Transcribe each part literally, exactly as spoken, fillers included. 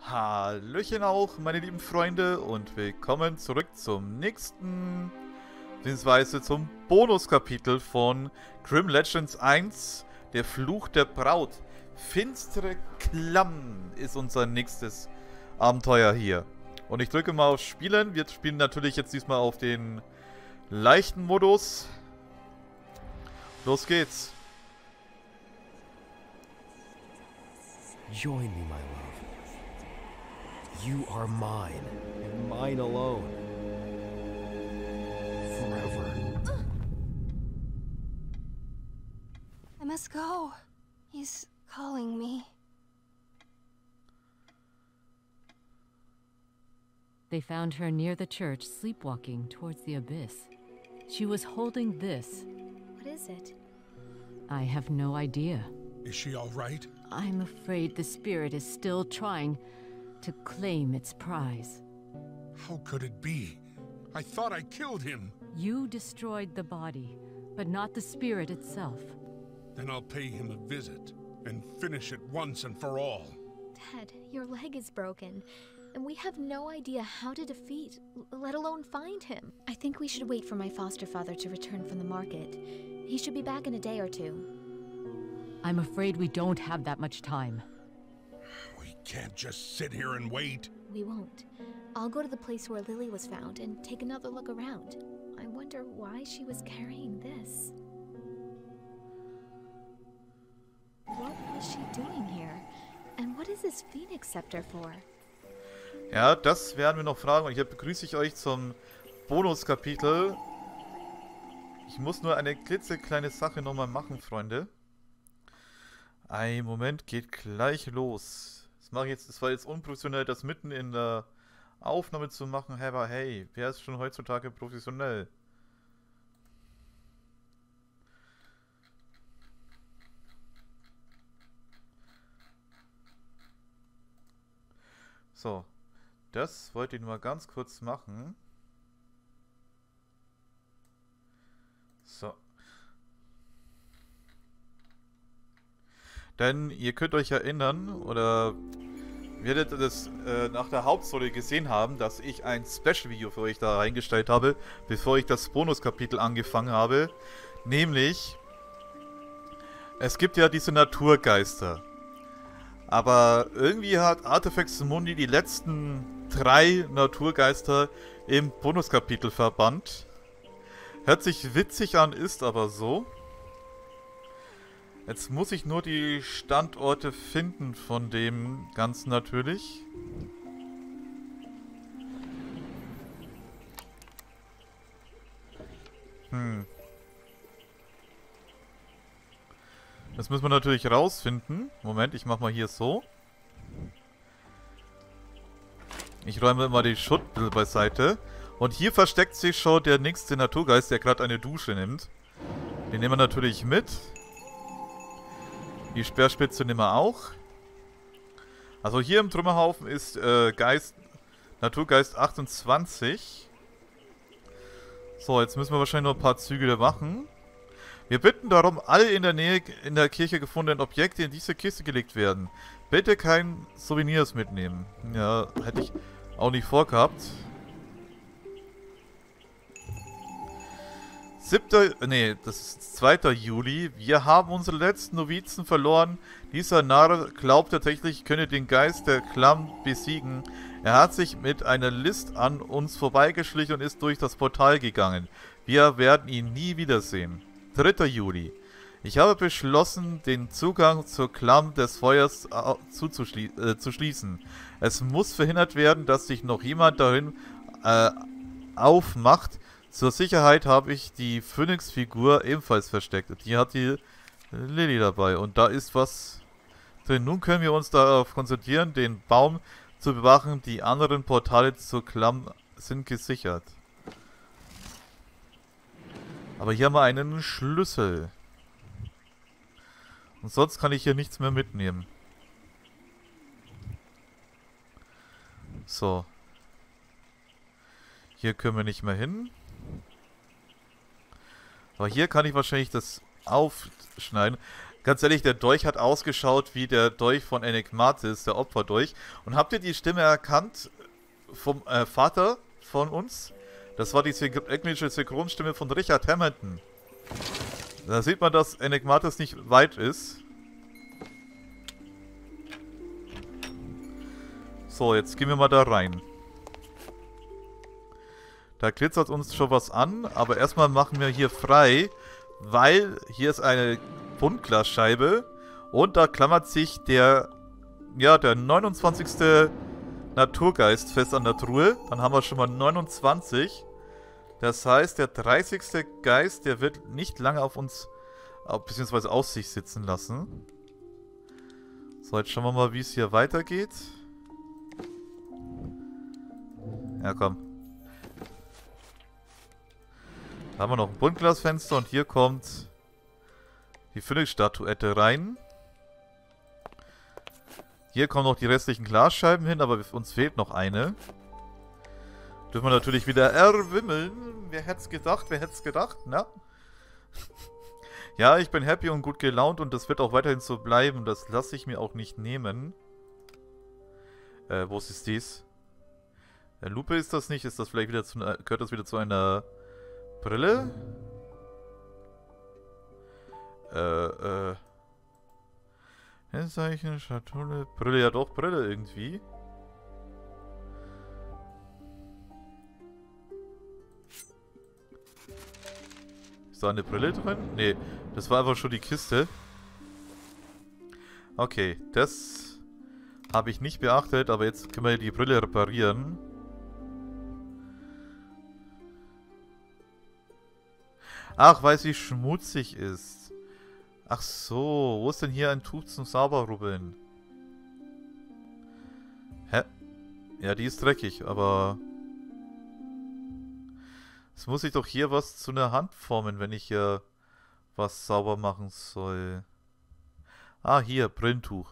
Hallöchen auch, meine lieben Freunde, und willkommen zurück zum nächsten, beziehungsweise zum Bonuskapitel von Grim Legends eins, der Fluch der Braut. Finstere Klamm ist unser nächstes Abenteuer hier. Und ich drücke mal auf Spielen. Wir spielen natürlich jetzt diesmal auf den leichten Modus. Los geht's. Join me, my love. You are mine, and mine alone. Forever. I must go. He's calling me. They found her near the church, sleepwalking towards the abyss. She was holding this. What is it? I have no idea. Is she all right? I'm afraid the spirit is still trying to claim its prize. How could it be? I thought I killed him. You destroyed the body, but not the spirit itself. Then I'll pay him a visit and finish it once and for all. Dad, your leg is broken, and we have no idea how to defeat, let alone find him. I think we should wait for my foster father to return from the market. He should be back in a day or two. I'm afraid we don't have that much time. We can't just sit here and wait. We won't. I'll go to the place where Lily was found and take another look around. I wonder why she was carrying this. What was she doing here? And what is this Phoenix Scepter for? Ja, das werden wir noch fragen. Und hier begrüße ich euch zum Bonuskapitel. Ich muss nur eine klitzekleine Sache nochmal machen, Freunde. Ein Moment, geht gleich los. Das mache ich jetzt, das war jetzt unprofessionell, das mitten in der Aufnahme zu machen. Aber hey, wer ist schon heutzutage professionell? So, das wollte ich nur mal ganz kurz machen. So. Denn ihr könnt euch erinnern, oder werdet das äh, nach der Hauptstory gesehen haben, dass ich ein Special-Video für euch da reingestellt habe, bevor ich das Bonuskapitel angefangen habe. Nämlich, es gibt ja diese Naturgeister. Aber irgendwie hat Artifex Mundi die letzten drei Naturgeister im Bonuskapitel verbannt. Hört sich witzig an, ist aber so. Jetzt muss ich nur die Standorte finden von dem Ganzen natürlich. Hm. Das müssen wir natürlich rausfinden. Moment, ich mach mal hier so. Ich räume immer die Schutt beiseite. Und hier versteckt sich schon der nächste Naturgeist, der gerade eine Dusche nimmt. Den nehmen wir natürlich mit. Die Speerspitze nehmen wir auch. Also hier im Trümmerhaufen ist äh, Geist, Naturgeist achtundzwanzig. So, jetzt müssen wir wahrscheinlich noch ein paar Züge machen. Wir bitten darum, alle in der Nähe in der Kirche gefundenen Objekte in diese Kiste gelegt werden. Bitte kein Souvenirs mitnehmen. Ja, hätte ich auch nicht vorgehabt. siebter Nee, das ist zweiter Juli. Wir haben unsere letzten Novizen verloren. Dieser Narr glaubt tatsächlich, könne den Geist der Klamm besiegen. Er hat sich mit einer List an uns vorbeigeschlichen und ist durch das Portal gegangen. Wir werden ihn nie wiedersehen. dritter Juli. Ich habe beschlossen, den Zugang zur Klamm des Feuers zuzuschlie äh, zu schließen. Es muss verhindert werden, dass sich noch jemand darin äh, aufmacht. Zur Sicherheit habe ich die Phönix-Figur ebenfalls versteckt. Die hat die Lily dabei. Und da ist was drin. Nun können wir uns darauf konzentrieren, den Baum zu bewachen. Die anderen Portale zur Klamm sind gesichert. Aber hier haben wir einen Schlüssel. Und sonst kann ich hier nichts mehr mitnehmen. So. Hier können wir nicht mehr hin. Aber hier kann ich wahrscheinlich das aufschneiden. Ganz ehrlich, der Dolch hat ausgeschaut wie der Dolch von Enigmatis, der Opferdolch. Und habt ihr die Stimme erkannt vom äh, Vater von uns? Das war die englische Synchronstimme von Richard Hamilton. Da sieht man, dass Enigmatis nicht weit ist. So, jetzt gehen wir mal da rein. Da glitzert uns schon was an, aber erstmal machen wir hier frei, weil hier ist eine Buntglasscheibe und da klammert sich der, ja, der neunundzwanzigste Naturgeist fest an der Truhe. Dann haben wir schon mal neunundzwanzig. Das heißt, der dreißigste Geist, der wird nicht lange auf uns, beziehungsweise auf sich sitzen lassen. So, jetzt schauen wir mal, wie es hier weitergeht. Ja, komm. Da haben wir noch ein Buntglasfenster und hier kommt die Phönix-Statuette rein. Hier kommen noch die restlichen Glasscheiben hin, aber uns fehlt noch eine. Dürfen wir natürlich wieder erwimmeln. Wer hätte es gedacht? Wer hätte es gedacht? Na? Ja, ich bin happy und gut gelaunt und das wird auch weiterhin so bleiben. Das lasse ich mir auch nicht nehmen. Äh, wo ist dies? Äh, Lupe ist das nicht? Ist das vielleicht wieder zu, gehört das wieder zu einer Brille? Äh, äh. Kennzeichen, Schatulle, Brille, ja doch, Brille irgendwie. Ist da eine Brille drin? Nee, das war einfach schon die Kiste. Okay, das habe ich nicht beachtet, aber jetzt können wir die Brille reparieren. Ach, weil sie schmutzig ist. Ach so, wo ist denn hier ein Tuch zum Sauberrubbeln? Hä? Ja, die ist dreckig, aber... Jetzt muss ich doch hier was zu einer Hand formen, wenn ich hier was sauber machen soll. Ah, hier, Brillentuch.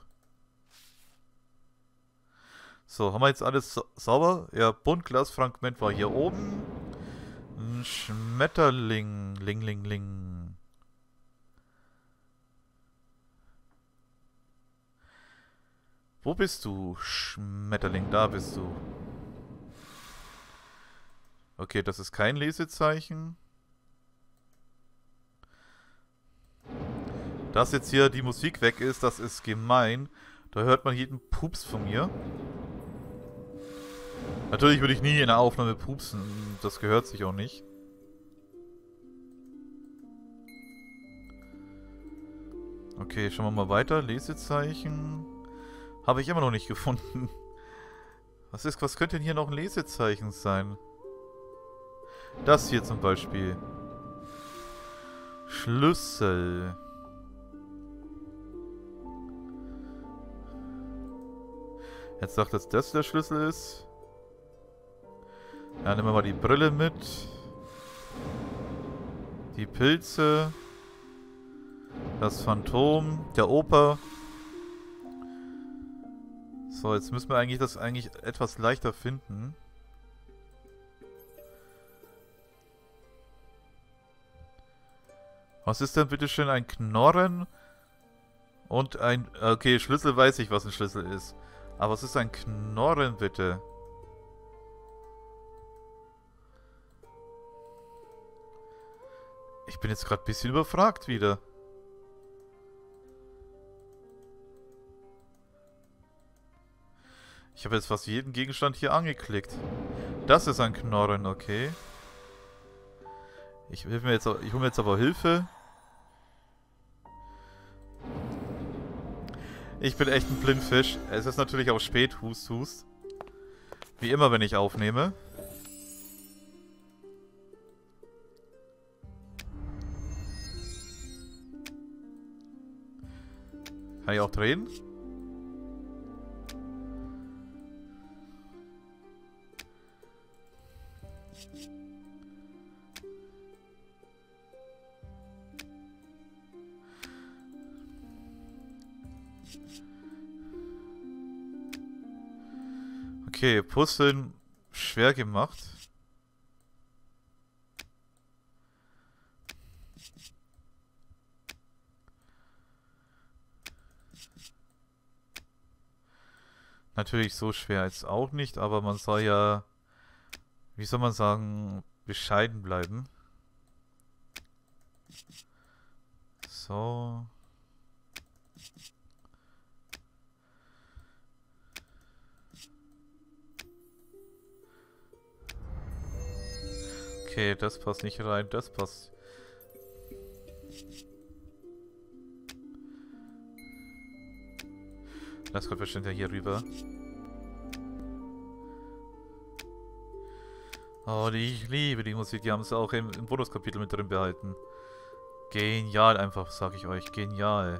So, haben wir jetzt alles sa sauber? Ja, Buntglasfragment war hier oben. Ein Schmetterling. Ling, ling, ling. Wo bist du, Schmetterling? Da bist du. Okay, das ist kein Lesezeichen. Dass jetzt hier die Musik weg ist, das ist gemein. Da hört man jeden Pups von mir. Natürlich würde ich nie in der Aufnahme pupsen. Das gehört sich auch nicht. Okay, schauen wir mal weiter. Lesezeichen. Habe ich immer noch nicht gefunden. Was ist, was könnte denn hier noch ein Lesezeichen sein? Das hier zum Beispiel. Schlüssel. Jetzt sagt es, dass das der Schlüssel ist. Ja, nehmen wir mal die Brille mit. Die Pilze. Das Phantom. Der Oper. So, jetzt müssen wir eigentlich das eigentlich etwas leichter finden. Was ist denn bitte schön ein Knorren? Und ein... Okay, Schlüssel weiß ich, was ein Schlüssel ist. Aber was ist ein Knorren, bitte? Ich bin jetzt gerade ein bisschen überfragt wieder. Ich habe jetzt fast jeden Gegenstand hier angeklickt. Das ist ein Knorren, okay. Ich, hilf mir jetzt, ich hole mir jetzt aber Hilfe. Ich bin echt ein Blindfisch. Es ist natürlich auch spät, hust, hust. Wie immer, wenn ich aufnehme. Kann ich auch drehen? Okay, Puzzeln schwer gemacht. Natürlich so schwer ist auch nicht, aber man soll ja, wie soll man sagen, bescheiden bleiben. So. Okay, das passt nicht rein, das passt. Das kommt bestimmt ja hier rüber. Oh, ich liebe die Musik, die haben sie auch im, im Bonuskapitel mit drin behalten. Genial einfach, sag ich euch, genial.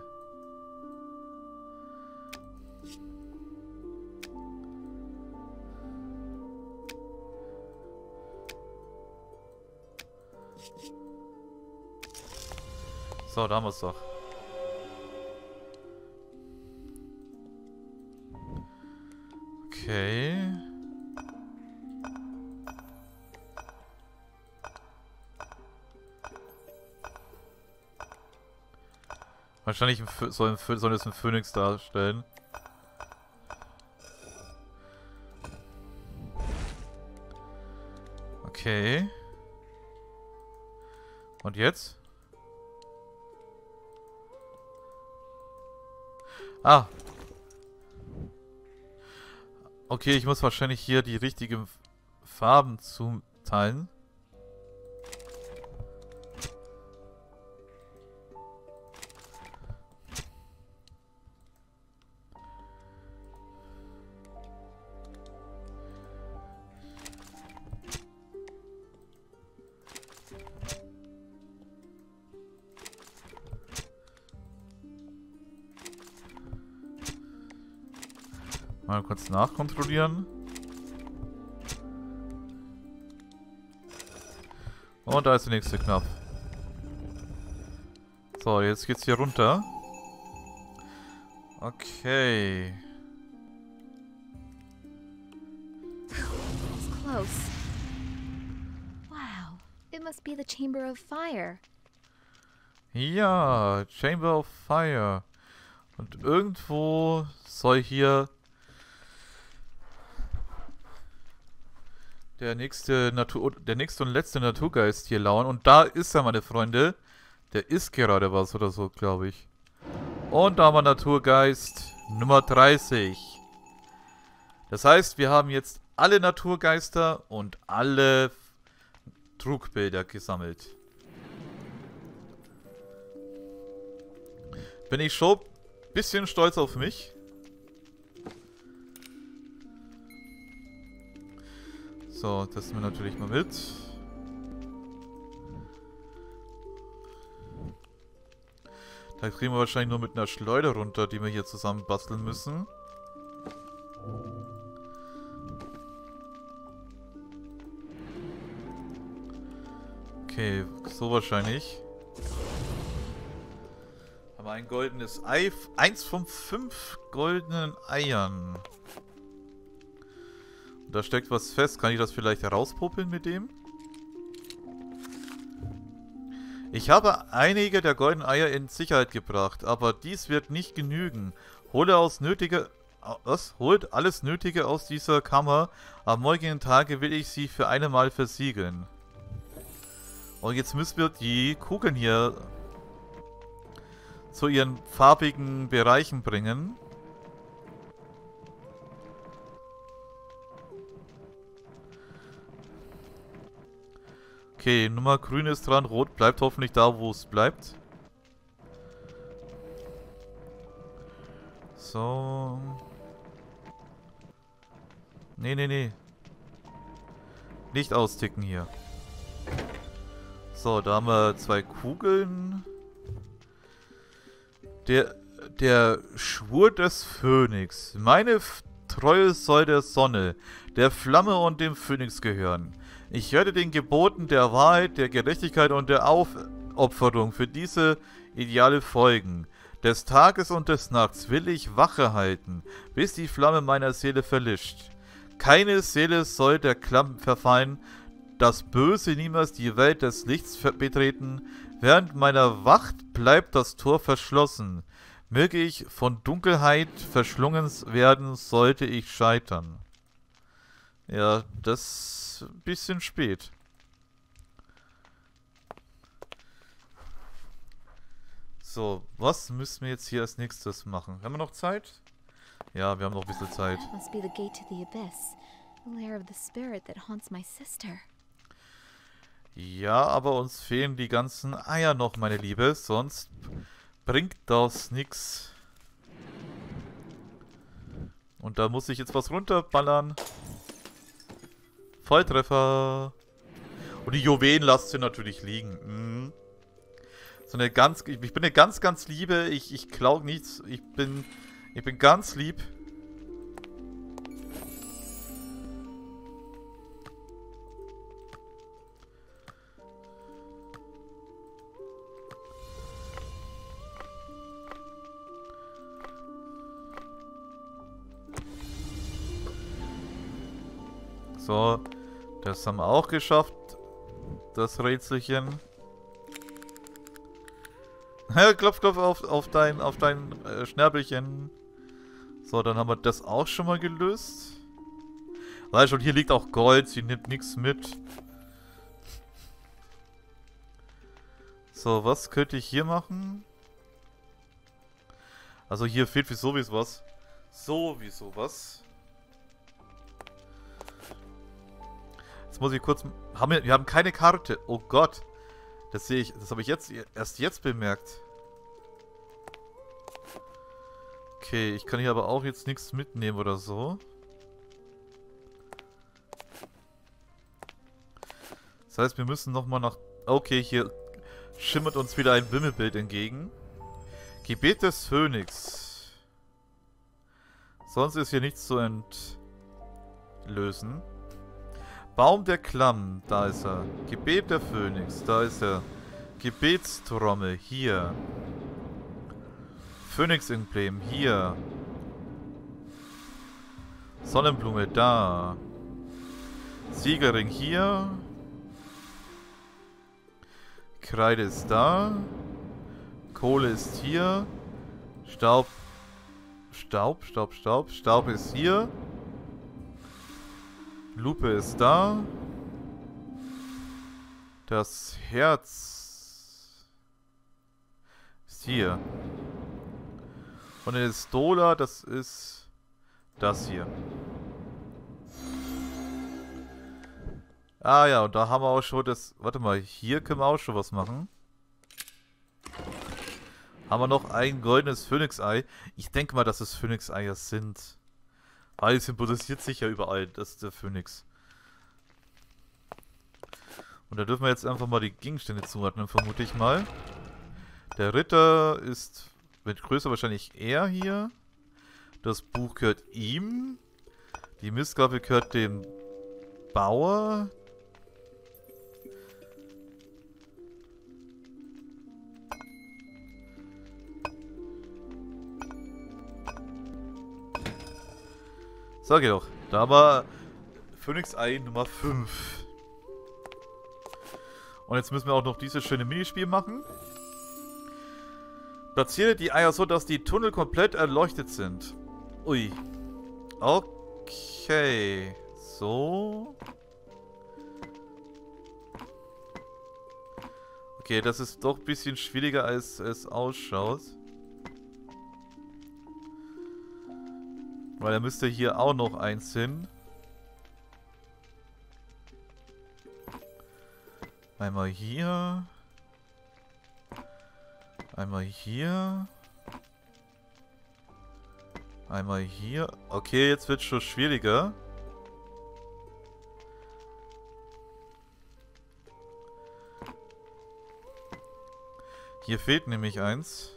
So, da haben wir es doch. Okay. Wahrscheinlich soll, ein, soll es ein Phönix darstellen. Okay. Und jetzt? Ah. Okay, ich muss wahrscheinlich hier die richtigen Farben zuteilen. Mal kurz nachkontrollieren. Und da ist der nächste Knopf. So, jetzt geht's hier runter. Okay. It's close. Wow, it must be the Chamber of Fire. Ja, Chamber of Fire. Und irgendwo soll hier der nächste Natur, der nächste und letzte Naturgeist hier lauern. Und da ist er, meine Freunde. Der ist gerade was oder so, glaube ich. Und da haben wir Naturgeist Nummer dreißig. Das heißt, wir haben jetzt alle Naturgeister und alle Trugbilder gesammelt. Bin ich schon ein bisschen stolz auf mich. So, das nehmen wir natürlich mal mit. Da kriegen wir wahrscheinlich nur mit einer Schleuder runter, die wir hier zusammen basteln müssen. Okay, so wahrscheinlich. Haben wir ein goldenes Ei. Eins von fünf goldenen Eiern. Da steckt was fest. Kann ich das vielleicht herauspuppeln mit dem? Ich habe einige der goldenen Eier in Sicherheit gebracht, aber dies wird nicht genügen. Hole aus nötige... Was? Holt alles Nötige aus dieser Kammer. Am morgigen Tage will ich sie für eine Mal versiegeln. Und jetzt müssen wir die Kugeln hier zu ihren farbigen Bereichen bringen. Okay, Nummer grün ist dran, rot bleibt hoffentlich da, wo es bleibt. So. Nee, nee, nee. Nicht austicken hier. So, da haben wir zwei Kugeln. Der, der Schwur des Phönix. Meine Treue soll der Sonne, der Flamme und dem Phönix gehören. Ich werde den Geboten der Wahrheit, der Gerechtigkeit und der Aufopferung für diese Ideale folgen. Des Tages und des Nachts will ich Wache halten, bis die Flamme meiner Seele verlischt. Keine Seele soll der Klamm verfallen, das Böse niemals die Welt des Lichts betreten. Während meiner Wacht bleibt das Tor verschlossen. Möge ich von Dunkelheit verschlungen werden, sollte ich scheitern. Ja, das ist ein bisschen spät. So, was müssen wir jetzt hier als nächstes machen? Haben wir noch Zeit? Ja, wir haben noch ein bisschen Zeit. That must be the gate to the abyss, the lair of the spirit that haunts my sister. Ja, aber uns fehlen die ganzen Eier noch, meine Liebe. Sonst bringt das nichts. Und da muss ich jetzt was runterballern. Volltreffer. Und die Juwelen lasst ihr natürlich liegen. Mhm. So eine ganz... Ich bin eine ganz, ganz liebe. Ich, ich klau nichts. Ich bin... Ich bin ganz lieb. So, das haben wir auch geschafft. Das Rätselchen. Klopf, klopf auf, auf dein, auf dein äh, Schnäbelchen. So, dann haben wir das auch schon mal gelöst. Weil schon hier liegt auch Gold. Sie nimmt nichts mit. So, was könnte ich hier machen? Also hier fehlt wie sowieso was. Sowieso was. Jetzt muss ich kurz... Haben wir, wir haben keine Karte. Oh Gott. Das sehe ich... Das habe ich jetzt erst jetzt bemerkt. Okay, ich kann hier aber auch jetzt nichts mitnehmen oder so. Das heißt, wir müssen nochmal nach... Okay, hier schimmert uns wieder ein Wimmelbild entgegen. Gebet des Phönix. Sonst ist hier nichts zu entlösen. Baum der Klamm, da ist er. Gebet der Phönix, da ist er. Gebetstrommel, hier. Phönix-Emblem, hier. Sonnenblume, da. Siegelring, hier. Kreide ist da. Kohle ist hier. Staub. Staub, Staub, Staub. Staub ist hier. Lupe ist da. Das Herz ist hier. Und der Stola, das ist das hier. Ah ja, und da haben wir auch schon das... Warte mal, hier können wir auch schon was machen. Haben wir noch ein goldenes Phönix-Ei. Ich denke mal, dass es Phönix-Eier sind. Weil es symbolisiert sich ja überall, das ist der Phönix. Und da dürfen wir jetzt einfach mal die Gegenstände zuordnen, vermute ich mal. Der Ritter ist mit Größe wahrscheinlich er hier. Das Buch gehört ihm. Die Mistgabel gehört dem Bauer. Sag ich doch. Da war Phönix-Ei Nummer fünf. Und jetzt müssen wir auch noch dieses schöne Minispiel machen. Platziere die Eier so, dass die Tunnel komplett erleuchtet sind. Ui. Okay. So. Okay, das ist doch ein bisschen schwieriger, als es ausschaut. Weil da müsste hier auch noch eins hin. Einmal hier. Einmal hier. Einmal hier. Okay, jetzt wird es schon schwieriger. Hier fehlt nämlich eins.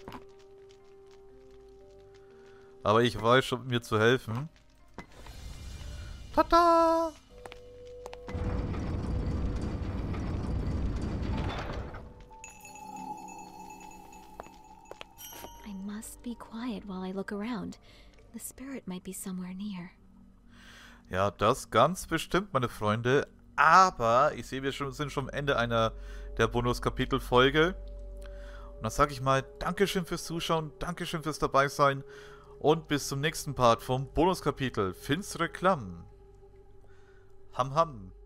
Aber ich weiß schon, mir zu helfen. Tada! I must be quiet while I look around. The spirit might be somewhere near. Ja, das ganz bestimmt, meine Freunde. Aber ich sehe, wir schon, sind schon am Ende einer der Bonus-Kapitel-Folge. Und dann sage ich mal, Dankeschön fürs Zuschauen, Dankeschön fürs Dabeisein und bis zum nächsten Part vom Bonuskapitel Finstere Klamm. Ham Ham.